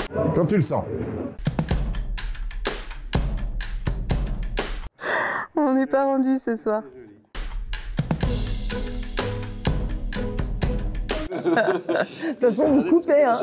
Quand tu le sens. On n'est pas rendu ce soir. De toute façon, vous coupez, hein.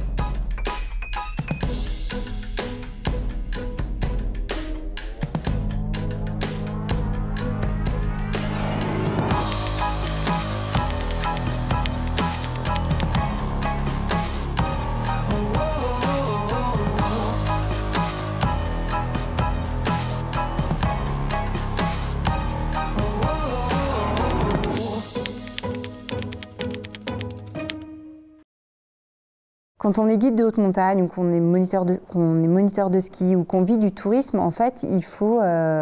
Quand on est guide de haute montagne ou qu'on est moniteur de ski ou qu'on vit du tourisme, en fait, il faut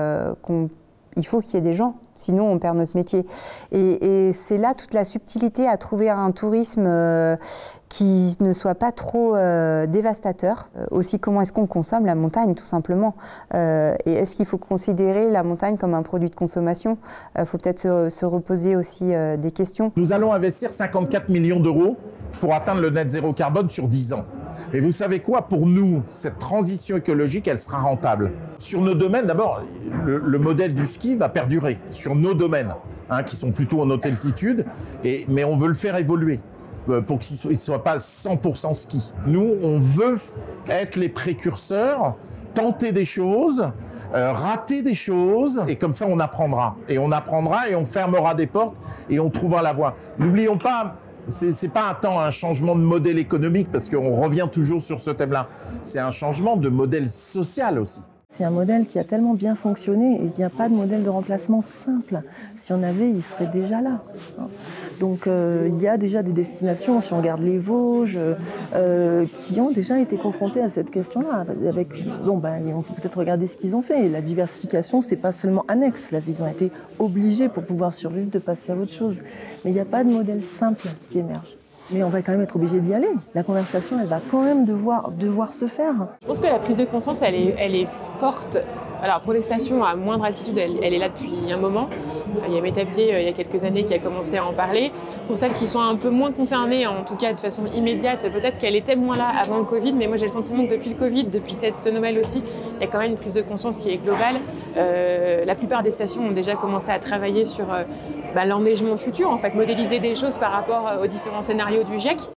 qu'il y ait des gens, sinon on perd notre métier. Et c'est là toute la subtilité à trouver un tourisme qui ne soit pas trop dévastateur. Aussi, comment est-ce qu'on consomme la montagne, tout simplement. Et est-ce qu'il faut considérer la montagne comme un produit de consommation? Il faut peut-être se reposer aussi des questions. Nous allons investir 54 millions d'euros pour atteindre le net zéro carbone sur 10 ans. Et vous savez quoi? Pour nous, cette transition écologique, elle sera rentable. Sur nos domaines, d'abord, le modèle du ski va perdurer sur nos domaines, hein, qui sont plutôt en haute altitude, mais on veut le faire évoluer pour qu'il ne soit pas 100% ski. Nous, on veut être les précurseurs, tenter des choses, rater des choses, et comme ça, on apprendra. Et on apprendra et on fermera des portes et on trouvera la voie. N'oublions pas, c'est pas un changement de modèle économique, parce qu'on revient toujours sur ce thème-là. C'est un changement de modèle social aussi. C'est un modèle qui a tellement bien fonctionné et il n'y a pas de modèle de remplacement simple. Si on avait, il serait déjà là. Donc il y a déjà des destinations, si on regarde les Vosges, qui ont déjà été confrontées à cette question-là. On peut peut-être regarder ce qu'ils ont fait. Et la diversification, c'est pas seulement annexe. Là, ils ont été obligés pour pouvoir survivre de passer à autre chose. Mais il n'y a pas de modèle simple qui émerge. Mais on va quand même être obligé d'y aller. La conversation, elle va quand même devoir se faire. Je pense que la prise de conscience, elle est forte. Alors pour les stations à moindre altitude, elle est là depuis un moment. Il y a Métapied, il y a quelques années, qui a commencé à en parler. Pour celles qui sont un peu moins concernées, en tout cas de façon immédiate, peut-être qu'elle était moins là avant le Covid, mais moi j'ai le sentiment que depuis le Covid, depuis ce Noël aussi, il y a quand même une prise de conscience qui est globale. La plupart des stations ont déjà commencé à travailler sur l'enneigement futur, en fait, modéliser des choses par rapport aux différents scénarios du GIEC.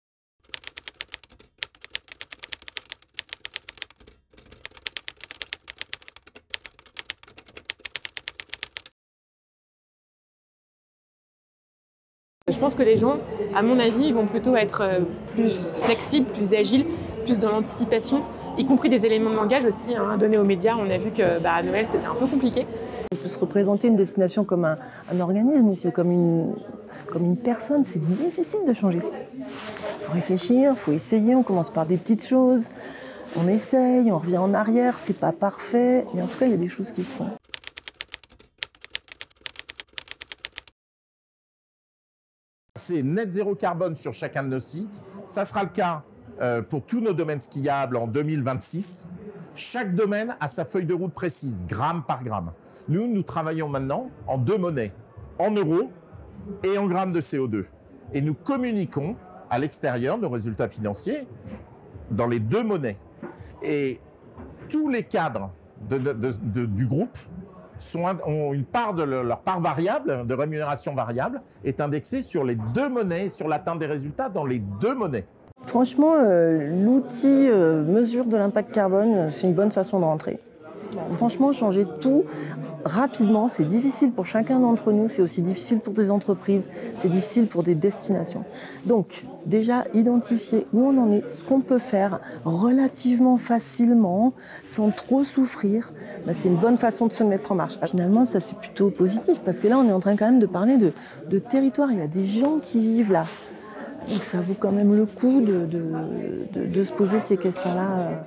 Je pense que les gens, à mon avis, vont plutôt être plus flexibles, plus agiles, plus dans l'anticipation, y compris des éléments de langage aussi, hein, donnés aux médias. On a vu que à Noël, c'était un peu compliqué. On peut se représenter une destination comme un organisme, comme une personne. C'est difficile de changer. Il faut réfléchir, il faut essayer. On commence par des petites choses. On essaye, on revient en arrière. C'est pas parfait, mais en tout cas, il y a des choses qui se font. C'est net zéro carbone sur chacun de nos sites. Ça sera le cas pour tous nos domaines skiables en 2026. Chaque domaine a sa feuille de route précise, gramme par gramme. Nous travaillons maintenant en deux monnaies, en euros et en grammes de CO2. Et nous communiquons à l'extérieur nos résultats financiers dans les deux monnaies. Et tous les cadres du groupe ont une part de leur part variable, de rémunération variable, est indexée sur les deux monnaies, sur l'atteinte des résultats dans les deux monnaies. Franchement, l'outil mesure de l'impact carbone, c'est une bonne façon de rentrer. Franchement, changer tout rapidement, c'est difficile pour chacun d'entre nous, c'est aussi difficile pour des entreprises, c'est difficile pour des destinations. Donc, déjà, identifier où on en est, ce qu'on peut faire relativement facilement, sans trop souffrir, c'est une bonne façon de se mettre en marche. Finalement, ça c'est plutôt positif, parce que là, on est en train quand même de parler de territoire, il y a des gens qui vivent là. Donc ça vaut quand même le coup de se poser ces questions-là.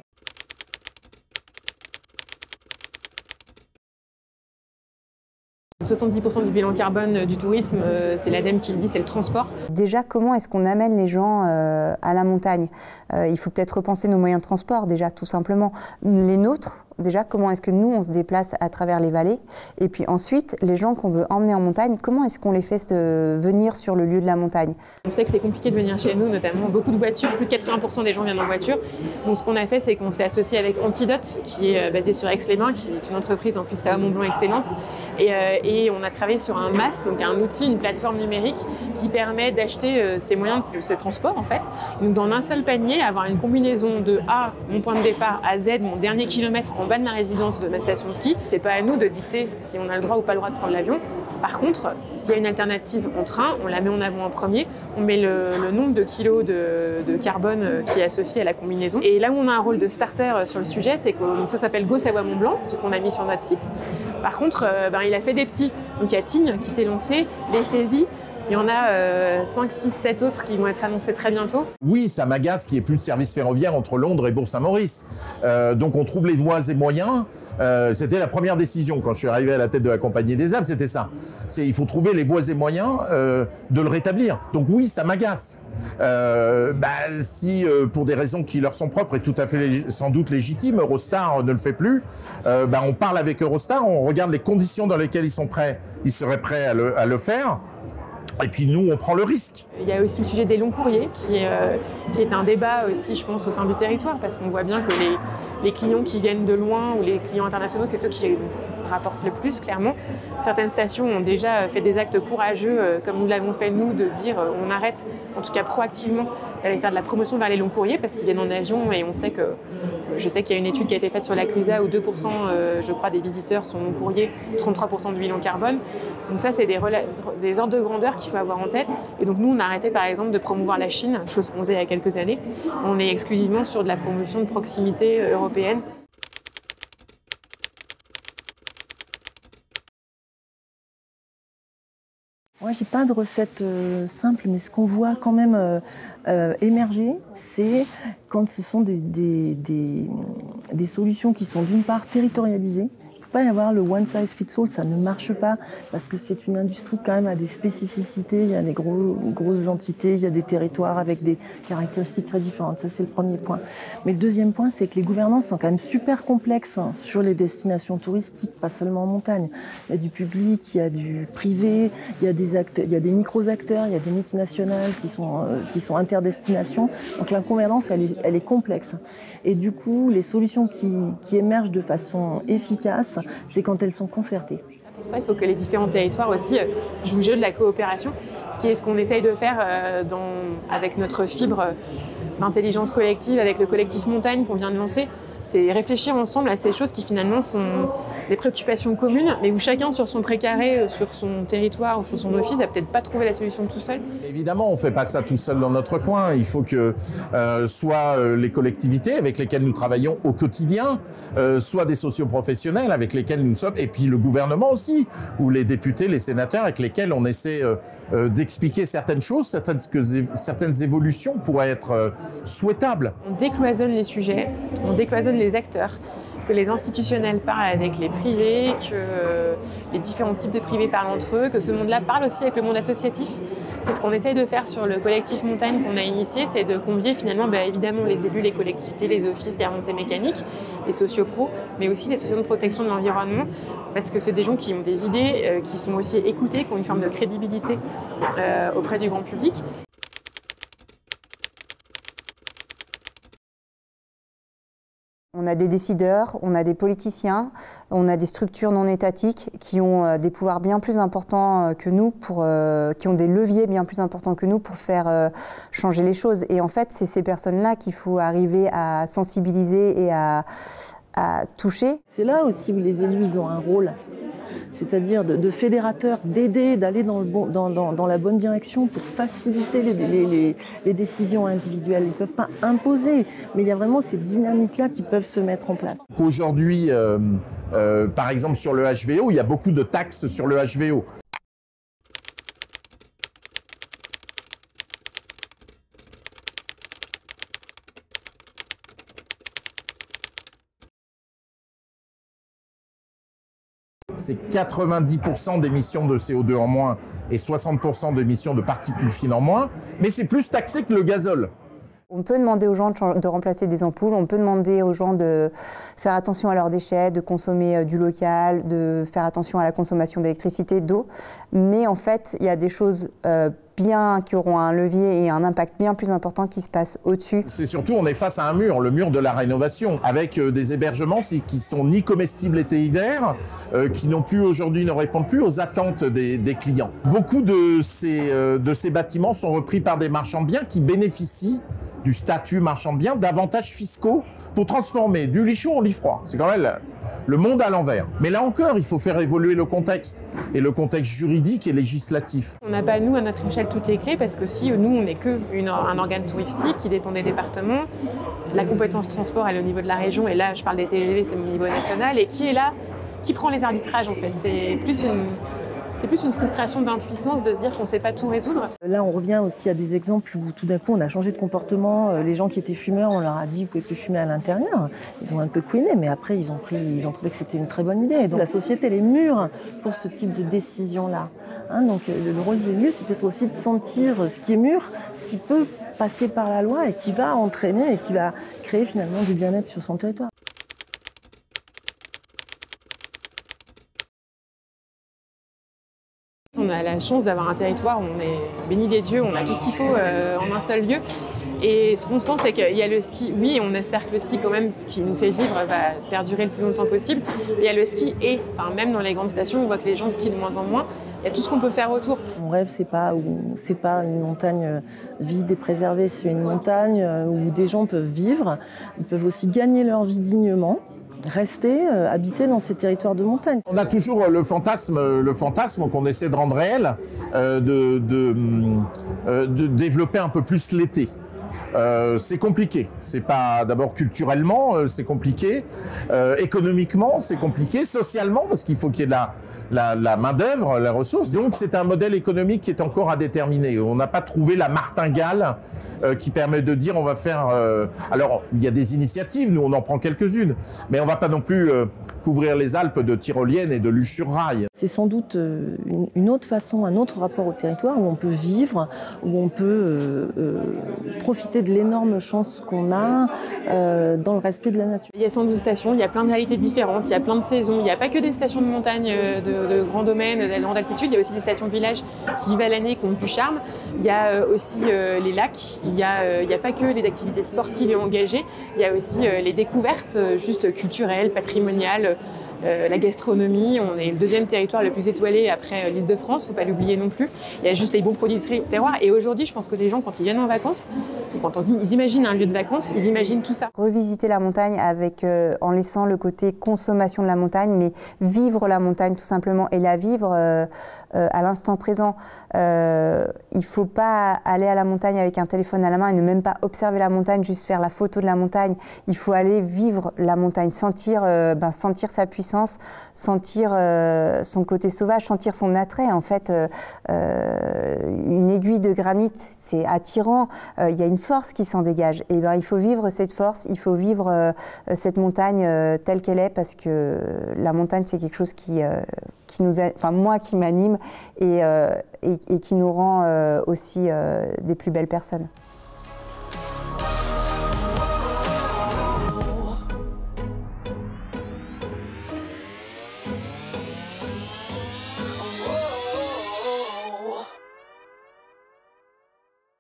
70% du bilan carbone du tourisme, c'est l'ADEME qui le dit, c'est le transport. Déjà, comment est-ce qu'on amène les gens à la montagne? Il faut peut-être repenser nos moyens de transport, déjà, tout simplement. Les nôtres, Déjà, comment est-ce que nous, on se déplace à travers les vallées? Et puis ensuite, les gens qu'on veut emmener en montagne, comment est-ce qu'on les fait venir sur le lieu de la montagne? On sait que c'est compliqué de venir chez nous, notamment beaucoup de voitures, plus de 80% des gens viennent en voiture. Donc ce qu'on a fait, c'est qu'on s'est associé avec Antidote, qui est basée sur Aix-les-Bains, qui est une entreprise en plus à Mont Blanc Excellence. Et on a travaillé sur un MaaS, donc un outil, une plateforme numérique qui permet d'acheter ces moyens de ces transports en fait. Donc dans un seul panier, avoir une combinaison de A, mon point de départ, à Z, mon dernier kilomètre en bas de ma résidence, de ma station ski. C'est pas à nous de dicter si on a le droit ou pas le droit de prendre l'avion. Par contre, s'il y a une alternative en train, on la met en avant en premier, on met le nombre de kilos de carbone qui est associé à la combinaison. Et là où on a un rôle de starter sur le sujet, c'est que ça s'appelle Go Savoie Mont Blanc, ce qu'on a mis sur notre site. Par contre, il a fait des petits. Donc il y a Tignes qui s'est lancé, les saisies. Il y en a 5, 6, 7 autres qui vont être annoncés très bientôt. Oui, ça m'agace qu'il n'y ait plus de service ferroviaire entre Londres et Bourg-Saint-Maurice. Donc on trouve les voies et moyens. C'était la première décision quand je suis arrivé à la tête de la Compagnie des Alpes, c'était ça. Il faut trouver les voies et moyens de le rétablir. Donc oui, ça m'agace. Si pour des raisons qui leur sont propres et tout à fait sans doute légitimes, Eurostar ne le fait plus, on parle avec Eurostar, on regarde les conditions dans lesquelles ils seraient prêts à le faire. Et puis nous, on prend le risque. Il y a aussi le sujet des longs courriers qui est un débat aussi, je pense, au sein du territoire, parce qu'on voit bien que les clients qui viennent de loin ou les clients internationaux, c'est ceux qui rapportent le plus, clairement. Certaines stations ont déjà fait des actes courageux, comme nous l'avons fait nous, de dire on arrête, en tout cas proactivement, d'aller faire de la promotion vers les longs courriers, parce qu'ils viennent en avion et je sais qu'il y a une étude qui a été faite sur la Clusa où 2%, je crois, des visiteurs sont long courrier, 33% de bilan carbone. Donc ça, c'est des ordres de grandeur qu'il faut avoir en tête. Et donc nous, on a arrêté par exemple de promouvoir la Chine, chose qu'on faisait il y a quelques années. On est exclusivement sur de la promotion de proximité européenne. Moi, j'ai pas de recette simple, mais ce qu'on voit quand même émerger, c'est quand ce sont des solutions qui sont d'une part territorialisées. Il ne peut pas y avoir le one size fits all, ça ne marche pas parce que c'est une industrie quand même à des spécificités, il y a des grosses entités, il y a des territoires avec des caractéristiques très différentes, ça c'est le premier point. Mais le deuxième point, c'est que les gouvernances sont quand même super complexes sur les destinations touristiques, pas seulement en montagne. Il y a du public, il y a du privé, il y a des acteurs, il y a des micro-acteurs, il y a des multinationales qui sont interdestinations. Donc la gouvernance, elle est complexe. Et du coup, les solutions qui émergent de façon efficace, c'est quand elles sont concertées. Pour ça, il faut que les différents territoires aussi jouent le jeu de la coopération, ce qu'on essaye de faire avec notre fibre d'intelligence collective, avec le collectif Montagne qu'on vient de lancer. C'est réfléchir ensemble à ces choses qui finalement sont des préoccupations communes, mais où chacun sur son précaré, sur son territoire ou sur son office, n'a peut-être pas trouvé la solution tout seul. Évidemment, on ne fait pas ça tout seul dans notre coin. Il faut que soit les collectivités avec lesquelles nous travaillons au quotidien, soit des socioprofessionnels avec lesquels nous sommes, et puis le gouvernement aussi, ou les députés, les sénateurs avec lesquels on essaie d'expliquer certaines choses, certaines évolutions pourraient être souhaitables. On décloisonne les sujets, on décloisonne les acteurs, que les institutionnels parlent avec les privés, que les différents types de privés parlent entre eux, que ce monde-là parle aussi avec le monde associatif. C'est ce qu'on essaye de faire sur le collectif Montagne qu'on a initié, c'est de convier finalement évidemment les élus, les collectivités, les offices, les remontées mécaniques, les sociopros, mais aussi les associations de protection de l'environnement, parce que c'est des gens qui ont des idées, qui sont aussi écoutés, qui ont une forme de crédibilité auprès du grand public. On a des décideurs, on a des politiciens, on a des structures non étatiques qui ont des pouvoirs bien plus importants que nous, qui ont des leviers bien plus importants que nous pour faire changer les choses. Et en fait, c'est ces personnes-là qu'il faut arriver à sensibiliser et à toucher. C'est là aussi où les élus ils ont un rôle, c'est-à-dire de fédérateurs, d'aider, d'aller dans la bonne direction pour faciliter les décisions individuelles. Ils ne peuvent pas imposer, mais il y a vraiment ces dynamiques-là qui peuvent se mettre en place. Aujourd'hui, par exemple sur le HVO, il y a beaucoup de taxes sur le HVO. C'est 90% d'émissions de CO2 en moins et 60% d'émissions de particules fines en moins, mais c'est plus taxé que le gazole. On peut demander aux gens de remplacer des ampoules, on peut demander aux gens de faire attention à leurs déchets, de consommer du local, de faire attention à la consommation d'électricité, d'eau. Mais en fait, il y a des choses qui auront un levier et un impact bien plus important qui se passe au-dessus. C'est surtout, on est face à un mur, le mur de la rénovation, avec des hébergements qui sont ni comestibles été hiver, qui non plus aujourd'hui ne répondent plus aux attentes des clients. Beaucoup de ces bâtiments sont repris par des marchands de biens qui bénéficient du statut marchand de biens, d'avantages fiscaux pour transformer du lit chaud en lit froid. C'est quand même le monde à l'envers. Mais là encore, il faut faire évoluer le contexte, et le contexte juridique et législatif. On n'a pas, nous, à notre échelle, toutes les clés, parce que si nous, on n'est qu'un organe touristique qui dépend des départements, la compétence transport, elle est au niveau de la région, et là, je parle des TGV, c'est au niveau national, et qui est là, qui prend les arbitrages, en fait. C'est plus une frustration d'impuissance de se dire qu'on ne sait pas tout résoudre. Là, on revient aussi à des exemples où tout d'un coup, on a changé de comportement. Les gens qui étaient fumeurs, on leur a dit « vous pouvez plus fumer à l'intérieur ». Ils ont un peu couiné, mais après, ils ont trouvé que c'était une très bonne idée. Donc la société, elle est mûre pour ce type de décision-là. Donc le rôle des élus, c'est peut-être aussi de sentir ce qui est mûr, ce qui peut passer par la loi et qui va entraîner et qui va créer finalement du bien-être sur son territoire. On a la chance d'avoir un territoire où on est béni des dieux, on a tout ce qu'il faut en un seul lieu. Et ce qu'on sent, c'est qu'il y a le ski, oui, on espère que le ski, quand même, ce qui nous fait vivre, va perdurer le plus longtemps possible. Il y a le ski et, même dans les grandes stations, on voit que les gens skient de moins en moins. Il y a tout ce qu'on peut faire autour. Mon rêve, c'est pas une montagne vide et préservée, c'est une montagne où des gens peuvent vivre, ils peuvent aussi gagner leur vie dignement. Rester, habiter dans ces territoires de montagne. On a toujours le fantasme qu'on essaie de rendre réel, de développer un peu plus l'été. C'est compliqué. C'est pas d'abord culturellement, c'est compliqué. Économiquement, c'est compliqué. Socialement, parce qu'il faut qu'il y ait la main-d'œuvre, la ressource. Donc, c'est un modèle économique qui est encore à déterminer. On n'a pas trouvé la martingale qui permet de dire on va faire. Alors, il y a des initiatives, nous on en prend quelques-unes, mais on va pas non plus couvrir les Alpes de tyroliennes et de luge sur rail. C'est sans doute une autre façon, un autre rapport au territoire où on peut vivre, où on peut profiter de l'énorme chance qu'on a dans le respect de la nature. Il y a 112 stations, il y a plein de réalités différentes, il y a plein de saisons, il n'y a pas que des stations de montagne de grands domaines, de grande altitude, il y a aussi des stations de village qui vivent à l'année, qui ont du charme. Il y a aussi les lacs, il n'y a pas que les activités sportives et engagées, il y a aussi les découvertes juste culturelles, patrimoniales, la gastronomie. On est le deuxième territoire le plus étoilé après l'Île-de-France, il ne faut pas l'oublier non plus. Il y a juste les bons produits du terroir. Et aujourd'hui, je pense que les gens, quand ils viennent en vacances, quand ils imaginent un lieu de vacances, ils imaginent tout ça. Revisiter la montagne en laissant le côté consommation de la montagne, mais vivre la montagne tout simplement et la vivre à l'instant présent. Il ne faut pas aller à la montagne avec un téléphone à la main et ne même pas observer la montagne, juste faire la photo de la montagne. Il faut aller vivre la montagne, sentir sa puissance, sentir son côté sauvage, sentir son attrait. En fait, une aiguille de granit, c'est attirant, il y a une force qui s'en dégage. Et il faut vivre cette force, il faut vivre cette montagne telle qu'elle est, parce que la montagne, c'est quelque chose qui m'anime et qui nous rend aussi des plus belles personnes.